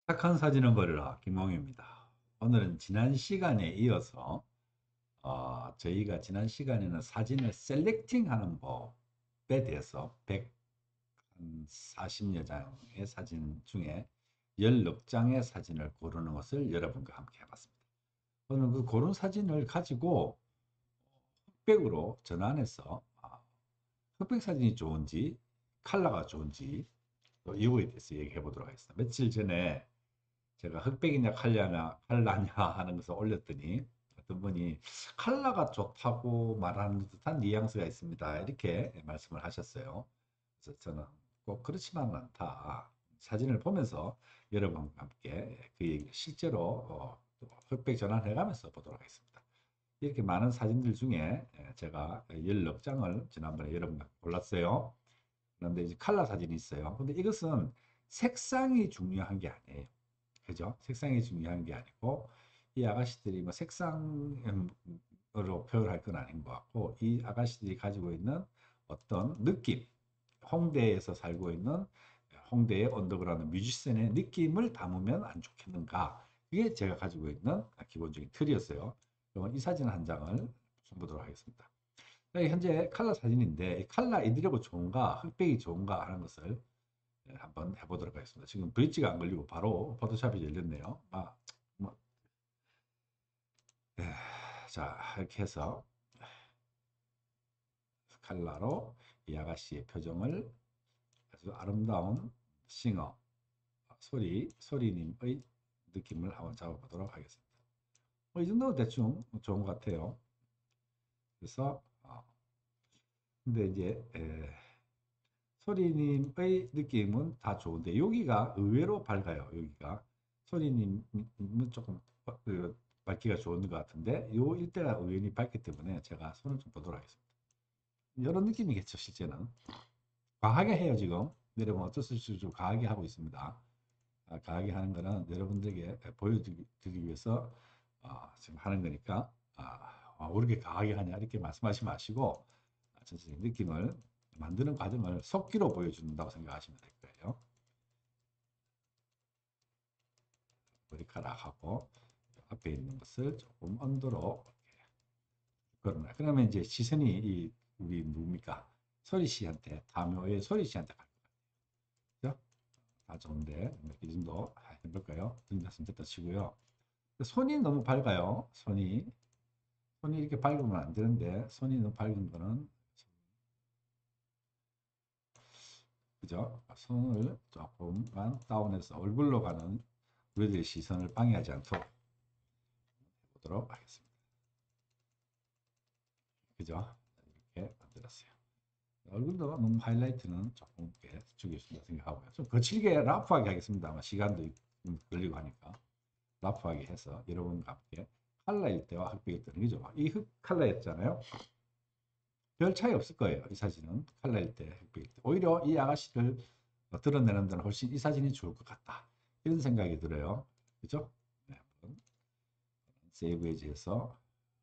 착한 사진은 버려라 김홍입니다. 오늘은 지난 시간에 이어서 저희가 지난 시간에는 사진을 셀렉팅하는 법에 대해서 140여 장의 사진 중에 16장의 사진을 고르는 것을 여러분과 함께 해봤습니다. 오늘 그 고른 사진을 가지고 흑백으로 전환해서 흑백 사진이 좋은지 컬러가 좋은지 또 이거에 대해서 얘기해 보도록 하겠습니다. 며칠 전에 제가 흑백이냐 칼라냐 하는 것을 올렸더니 어떤 분이 칼라가 좋다고 말하는 듯한 뉘앙스가 있습니다. 이렇게 말씀을 하셨어요. 그래서 저는 꼭 그렇지만은 않다. 사진을 보면서 여러분과 함께 그 얘기 실제로 흑백 전환해가면서 보도록 하겠습니다. 이렇게 많은 사진들 중에 제가 16장을 지난번에 여러분과 골랐어요. 그런데 이제 칼라 사진이 있어요. 근데 이것은 색상이 중요한 게 아니에요. 그죠? 색상이 중요한 게 아니고 이 아가씨들이 뭐 색상으로 표현할 건 아닌 것 같고 이 아가씨들이 가지고 있는 어떤 느낌, 홍대에서 살고 있는 홍대의 언더그라운드 뮤지션의 느낌을 담으면 안 좋겠는가? 이게 제가 가지고 있는 기본적인 틀이었어요. 그러면 이 사진 한 장을 보도록 하겠습니다. 현재 칼라 사진인데 칼라 이디려고 좋은가 흑백이 좋은가 하는 것을 한번 해보도록 하겠습니다. 지금 브릿지가 안 걸리고 바로 포토샵이 열렸네요. 뭐, 예, 자, 이렇게 해서 칼라로 이 아가씨의 표정을 아주 아름다운 싱어, 소리님의 느낌을 한번 잡아보도록 하겠습니다. 이 정도면 대충 좋은 것 같아요. 그래서, 근데 이제, 소리님의 느낌은 다 좋은데, 여기가 의외로 밝아요. 여기가. 소리님은 조금 밝기가 좋은 것 같은데, 요 일대가 의외로 밝기 때문에 제가 손을 좀 보도록 하겠습니다. 이런 느낌이겠죠, 실제는. 과하게 해요, 지금. 여러분 어쩔 수 없이 좀 과하게 하고 있습니다. 과하게 하는 거는 여러분들에게 보여드리기 위해서 지금 하는 거니까, 왜 이렇게 과하게 하냐, 이렇게 말씀하지 마시고, 전체적인 느낌을 만드는 과정을 속기로 보여준다고 생각하시면 될 거예요. 머리카락하고 앞에 있는 것을 조금 언더로 걸어놔. 그러면 이제 시선이 우리 누굽니까? 소리 씨한테, 다묘의 소리 씨한테 갈 거예요. 다 좋은데 이 정도 해볼까요? 등das은 됐다 치고요. 손이 너무 밝아요. 손이 이렇게 밝으면 안 되는데 손이 너무 밝은 거는 그죠? 손을 조금만 다운해서 얼굴로 가는 우리들의 시선을 방해하지 않도록 해보도록 하겠습니다. 그죠? 이렇게 만들었어요. 얼굴도 너무 하이라이트는 조금 이렇게 주겠습니다 생각하고요. 좀 거칠게 라프하게 하겠습니다. 아마 시간도 걸리고 하니까 라프하게 해서 여러분과 함께 칼라일 때와 흑백일 때는 그죠? 이 흑 칼라였잖아요. 별 차이 없을 거예요. 이 사진은 칼라일 때, 흑백일 때. 오히려 이 아가씨를 드러내는 데는 훨씬 이 사진이 좋을 것 같다. 이런 생각이 들어요. 그죠? 네, 한번 세이브 에지에서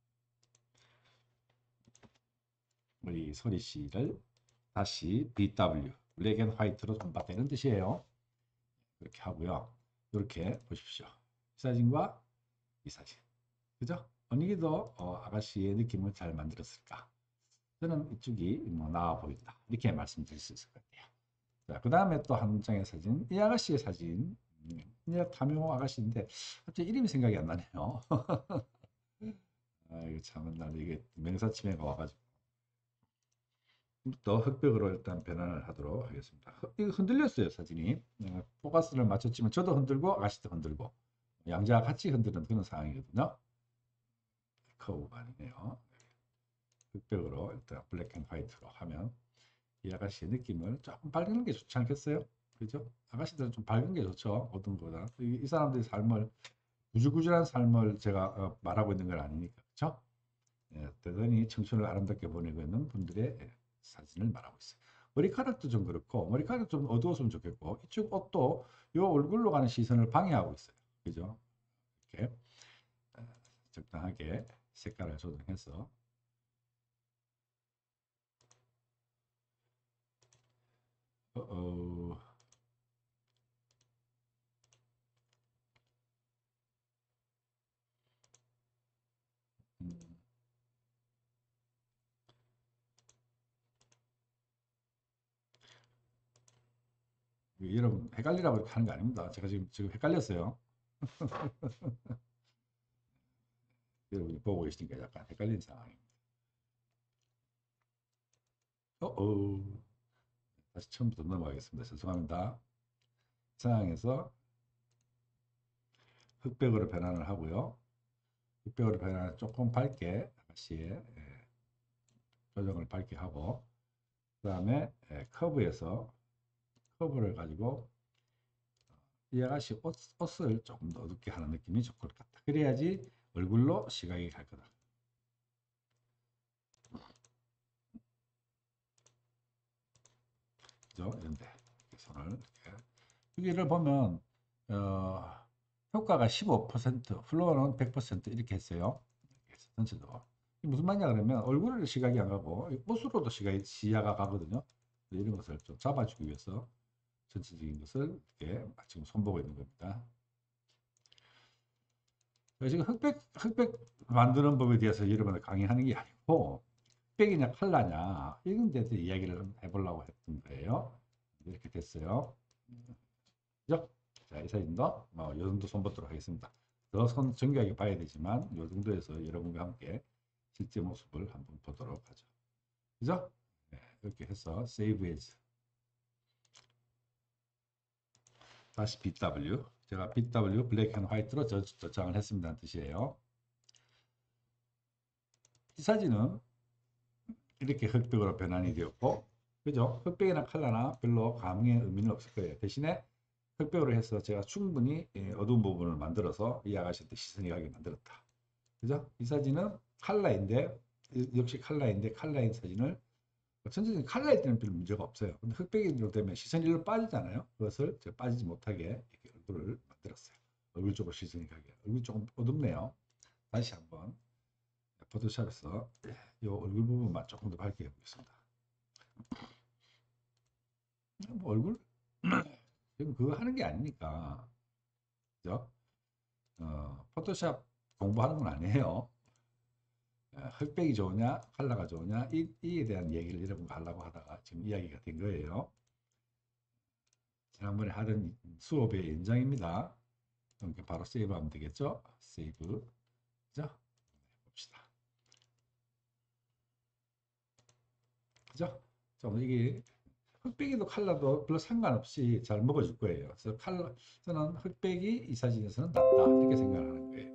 우리 소리 씨를 다시 BW, 블랙 앤 화이트로 좀 바꾸는 뜻이에요. 이렇게 하고요. 이렇게 보십시오. 이 사진과 이 사진. 그죠? 어느 게 더 아가씨의 느낌을 잘 만들었을까? 저는 이쪽이 뭐 나아 보인다. 이렇게 말씀드릴 수 있을 것 같아요. 자, 그 다음에 또 한 장의 사진. 이 아가씨의 사진. 이 타묘 아가씨인데 갑자기 이름이 생각이 안 나네요. 이거 참나 이게 명사치매가 와가지고 또 흑백으로 일단 변환을 하도록 하겠습니다. 이거 흔들렸어요 사진이. 포커스를 맞췄지만 저도 흔들고 아가씨도 흔들고 양자 같이 흔드는 그런 상황이거든요. 커브가 아니네요. 흑백으로 일단 블랙 앤 화이트로 하면 이 아가씨의 느낌을 조금 밝은 게 좋지 않겠어요? 그죠? 아가씨들은 좀 밝은 게 좋죠. 어떤 거보다. 이 사람들의 삶을 구질구질한 삶을 제가 말하고 있는 건 아니니까. 그죠? 예, 대단히 청춘을 아름답게 보내고 있는 분들의 사진을 말하고 있어요. 머리카락도 좀 그렇고 머리카락 좀 어두웠으면 좋겠고 이쪽 옷도 요 얼굴로 가는 시선을 방해하고 있어요. 그죠? 이렇게 적당하게 색깔을 조정해서 어, 어, 여러분 헷갈리라고 이렇게 하는 거 아닙니다. 제가 지금 헷갈렸어요. 여러분이 보고 계시니까 약간 헷갈리는 상황입니다. 다시 처음부터 넘어가겠습니다. 죄송합니다. 상황에서 흑백으로 변환을 하고요. 흑백으로 변환을 조금 밝게 아가씨의 조정을 밝게 하고, 그 다음에 커브에서 커브를 가지고 이 아가씨 옷을 조금 더 어둡게 하는 느낌이 좋을 것 같다. 그래야지 얼굴로 시각이 갈 거다. 그죠? 이런데 손을 이렇게 여기를 보면 효과가 15%, 플로어는 100% 이렇게 했어요. 전체적으로. 무슨 말이냐 그러면 얼굴을 시각이 안 가고 옷으로도 시야가 가거든요. 이런 것을 좀 잡아주기 위해서 전체적인 것을 이렇게 지금 손보고 있는 겁니다. 지금 흑백 만드는 법에 대해서 여러분들 강의하는 게 아니고 흑백이냐 칼라냐 이런 데서 이야기를 해보려고 했던 거예요. 이렇게 됐어요. 그죠? 자, 이 사진도 이 정도 손보도록 하겠습니다. 더 정교하게 봐야 되지만 이 정도에서 여러분과 함께 실제 모습을 한번 보도록 하죠. 그죠? 네, 이렇게 해서 Save As 다시 BW 제가 BW 블랙 앤 화이트로 저장을 했습니다는 뜻이에요. 이 사진은 이렇게 흑백으로 변환이 되었고, 그죠? 흑백이나 컬러나 별로 감흥의 의미는 없을 거예요. 대신에 흑백으로 해서 제가 충분히 어두운 부분을 만들어서 이 아가씨한테 시선이 가게 만들었다. 그죠? 이 사진은 컬러인데, 역시 컬러인데 컬러인 사진을 전체적인 컬러일 때는 별 문제가 없어요. 근데 흑백으로 되면 시선이 일로 빠지잖아요. 그것을 제가 빠지지 못하게 이렇게 얼굴을 만들었어요. 얼굴 쪽으로 시선이 가게. 얼굴이 조금 어둡네요. 다시 한번 포토샵에서 이 얼굴 부분만 조금 더 밝게 해보겠습니다. 뭐 얼굴 지금 그거 하는 게 아니니까, 그죠? 포토샵 공부하는 건 아니에요. 흑백이 좋으냐 컬러가 좋으냐 이에 대한 얘기를 여러분과 하려고 하다가 지금 이야기가 된 거예요. 지난번에 하던 수업의 연장입니다. 그러니까 바로 세이브하면 되겠죠? 세이브. 그죠? 봅시다. 그죠? 이게 흑백이도 컬러도 별로 상관없이 잘 먹어줄 거예요. 그래서 저는 흑백이 이 사진에서는 낫다 이렇게 생각을 하는 거예요.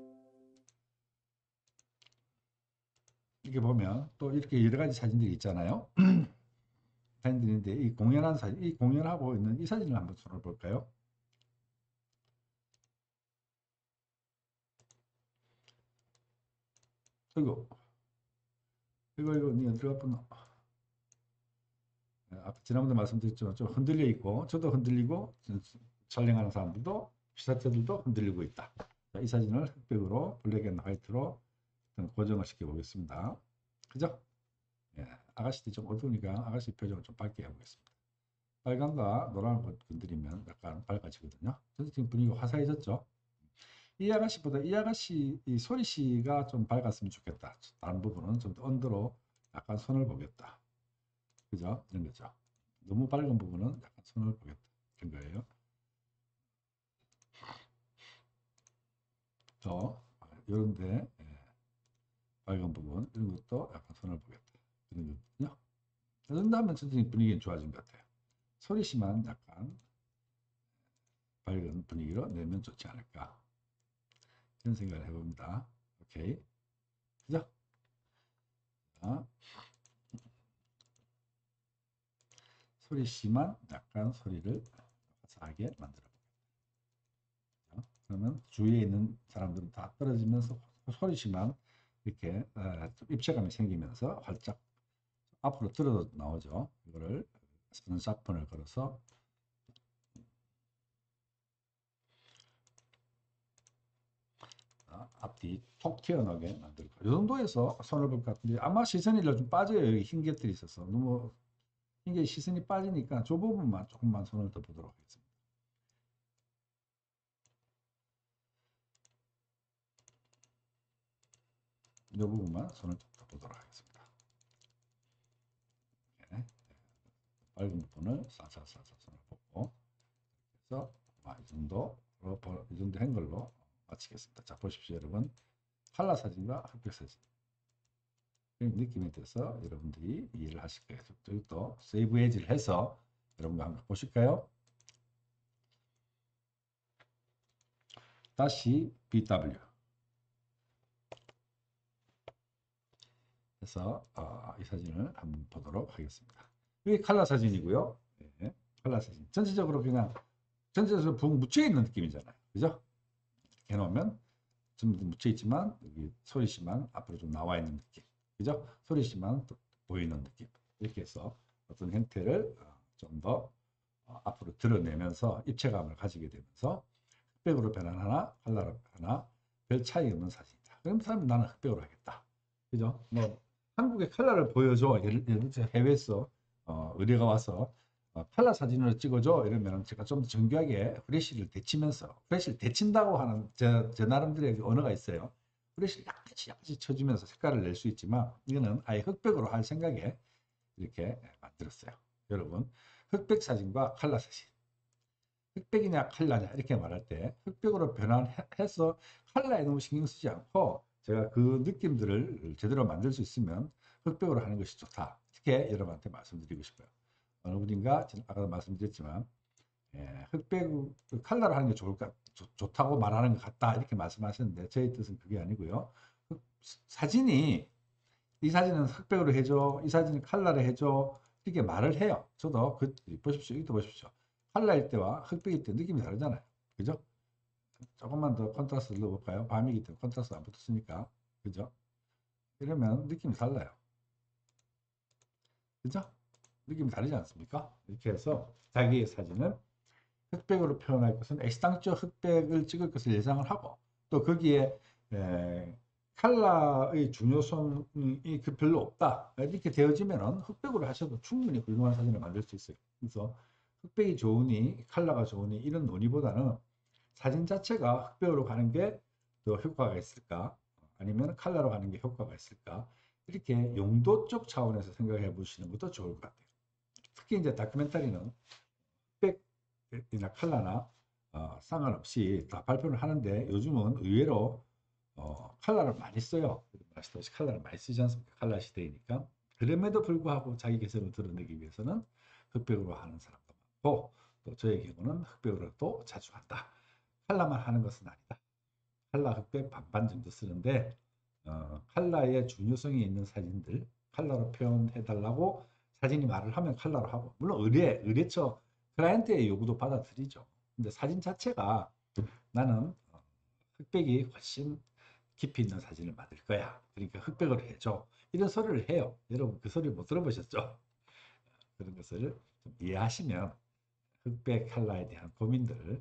이렇게 보면 또 이렇게 여러 가지 사진들이 있잖아요. 사진들인데 이 공연한 사진, 이 공연하고 있는 이 사진을 한번 손을 볼까요? 이거 니 어디가 보나? 아까 지난번에 말씀드렸지만 좀 흔들려 있고 저도 흔들리고 촬영하는 사람들도 시사체들도 흔들리고 있다. 자, 이 사진을 흑백으로 블랙 앤 화이트로 고정을 시켜 보겠습니다. 그죠? 예, 아가씨들이 좀 어두우니까 아가씨 표정을 좀 밝게 해보겠습니다. 빨간과 노란을 건드리면 약간 밝아지거든요. 그래서 지금 분위기가 화사해졌죠. 이 아가씨보다 이 아가씨, 이 소리 씨가 좀 밝았으면 좋겠다. 다른 부분은 좀 더 언더로 약간 손을 보겠다. 그죠? 이런 거죠. 너무 밝은 부분은 약간 손을 보겠다. 이런 거예요. 또, 이런데, 밝은 부분, 이런 것도 약간 손을 보겠다. 이런 거거든요. 그런다면 전체적인 분위기는 좋아진 것 같아요. 소리 씨만 약간 밝은 분위기로 내면 좋지 않을까. 이런 생각을 해봅니다. 오케이. 그죠? 자, 소리 씨만 약간 소리를 화사하게 만들어 보겠다. 그러면 주위에 있는 사람들은 다 떨어지면서 소리 씨만 이렇게 좀 입체감이 생기면서 활짝 앞으로 들어 나오죠. 이거를 스는 샷폰을 걸어서 앞뒤 톡 튀어나오게 만들고 이 정도에서 손을 볼 것 같은데 아마 시선이 좀 빠져요. 여기 흰 get들이 있어서 너무 흰 게 시선이 빠지니까 저 부분만 조금만 손을 더 보도록 하겠습니다. 이 부분만 손을 더 보도록 하겠습니다. 네. 밝은 부분을 살살살살 손을 보고 그래서 이 정도 한 걸로 마치겠습니다. 자, 보십시오, 여러분. 칼라 사진과 흑백 사진. 느낌에 대해서 여러분들이 이해를 하실 거예요. 또 세이브 에이지를 해서 여러분과 한번 보실까요? 다시 BW 해서 이 사진을 한번 보도록 하겠습니다. 이게 칼라 사진이고요. 네, 칼라 사진. 전체적으로 붕 묻혀 있는 느낌이잖아요. 그죠? 이렇게 해놓으면 전부 묻혀 있지만 여기 소리씨만 앞으로 좀 나와 있는 느낌. 그죠? 소리씨만 보이는 느낌. 이렇게 해서 어떤 형태를 좀 더 앞으로 드러내면서 입체감을 가지게 되면서 흑백으로 변환하나 칼라로 하나 별 차이 없는 사진이다. 그럼 사람은 나는 흑백으로 하겠다. 그죠? 뭐 한국의 칼라를 보여줘. 예를 들어 해외에서 의뢰가 와서 칼라 사진으로 찍어줘 이러면 제가 좀 더 정교하게 후레쉬를 데치면서 후레쉬를 데친다고 하는 제 나름대로의 언어가 있어요. 후레쉬를 약간씩 쳐주면서 색깔을 낼 수 있지만 이거는 아예 흑백으로 할 생각에 이렇게 만들었어요. 여러분 흑백 사진과 칼라 사진 흑백이냐 칼라냐 이렇게 말할 때 흑백으로 변환해서 칼라에 너무 신경 쓰지 않고 제가 그 느낌들을 제대로 만들 수 있으면 흑백으로 하는 것이 좋다. 이렇게 여러분한테 말씀드리고 싶어요. 어느 분인가 아까도 말씀드렸지만 흑백 칼라로 하는 게 좋다고 말하는 것 같다 이렇게 말씀하셨는데 저의 뜻은 그게 아니고요. 사진이 이 사진은 흑백으로 해줘, 이 사진은 칼라로 해줘 이렇게 말을 해요. 저도 보십시오, 이것도 보십시오. 칼라일 때와 흑백일 때 느낌이 다르잖아요. 그죠? 조금만 더 컨트라스트 넣어볼까요? 밤이기 때문에 컨트라스트 안 붙었으니까. 그죠? 이러면 느낌이 달라요. 그죠? 느낌이 다르지 않습니까? 이렇게 해서 자기의 사진을 흑백으로 표현할 것은 애시당초 흑백을 찍을 것을 예상을 하고 또 거기에 칼라의 중요성이 별로 없다 이렇게 되어지면 흑백으로 하셔도 충분히 훌륭한 사진을 만들 수 있어요. 그래서 흑백이 좋으니 칼라가 좋으니 이런 논의보다는 사진 자체가 흑백으로 가는 게 더 효과가 있을까 아니면 칼라로 가는 게 효과가 있을까 이렇게 용도적 차원에서 생각해 보시는 것도 좋을 것 같아요. 특히 이제 다큐멘터리는 흑백이나 칼라나 상관없이 다 발표를 하는데 요즘은 의외로 칼라를 많이 써요. 아시다시피 칼라를 많이 쓰지 않습니까? 칼라 시대이니까. 그럼에도 불구하고 자기 개성을 드러내기 위해서는 흑백으로 하는 사람도 많고 또 저의 경우는 흑백으로도 자주 한다. 칼라만 하는 것은 아니다. 칼라 흑백 반반 정도 쓰는데 칼라의 중요성이 있는 사진들 칼라로 표현해 달라고 사진이 말을 하면 칼라로 하고 물론 의뢰처 클라이언트의 요구도 받아들이죠. 근데 사진 자체가 나는 흑백이 훨씬 깊이 있는 사진을 만들 거야. 그러니까 흑백으로 해줘. 이런 소리를 해요. 여러분 그 소리 못 들어보셨죠? 그런 것을 좀 이해하시면 흑백 컬러에 대한 고민들을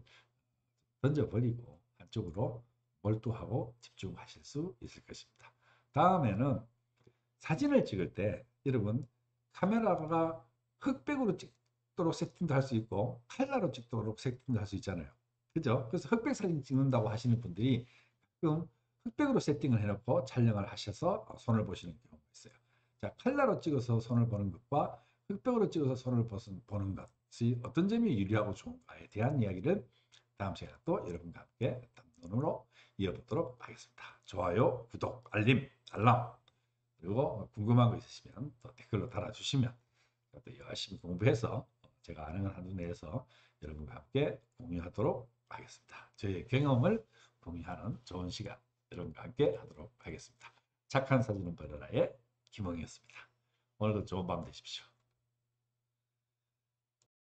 던져버리고 한쪽으로 몰두하고 집중하실 수 있을 것입니다. 다음에는 사진을 찍을 때 여러분 카메라가 흑백으로 찍도록 세팅도 할 수 있고 칼라로 찍도록 세팅도 할 수 있잖아요. 그죠? 그래서 흑백 사진 찍는다고 하시는 분들이 가끔 흑백으로 세팅을 해놓고 촬영을 하셔서 손을 보시는 경우가 있어요. 자, 칼라로 찍어서 손을 보는 것과 흑백으로 찍어서 손을 보는 것이 어떤 점이 유리하고 좋은가에 대한 이야기를 다음 시간에 또 여러분과 함께 담론으로 이어보도록 하겠습니다. 좋아요, 구독, 알람 그리고 궁금한 거 있으시면 또 댓글로 달아주시면 또 열심히 공부해서 제가 아는 한도 내에서 여러분과 함께 공유하도록 하겠습니다. 저의 경험을 공유하는 좋은 시간 여러분과 함께 하도록 하겠습니다. 착한 사진은 버려라의 김홍이었습니다. 오늘도 좋은 밤 되십시오.